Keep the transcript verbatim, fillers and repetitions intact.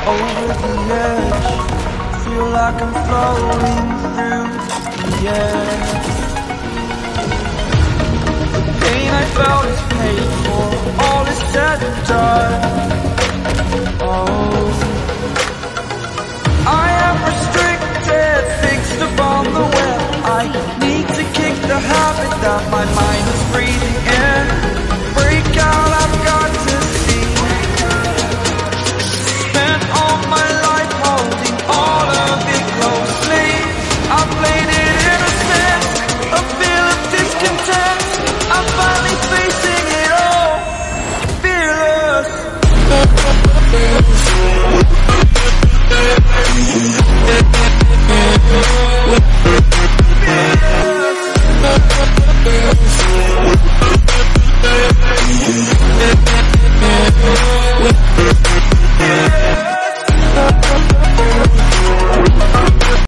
over the edge. Feel like I'm floating through the air. The pain I felt is paid for, all is said and done. Oh, I am restricted, fixed upon the web. I need to kick the habit that my mind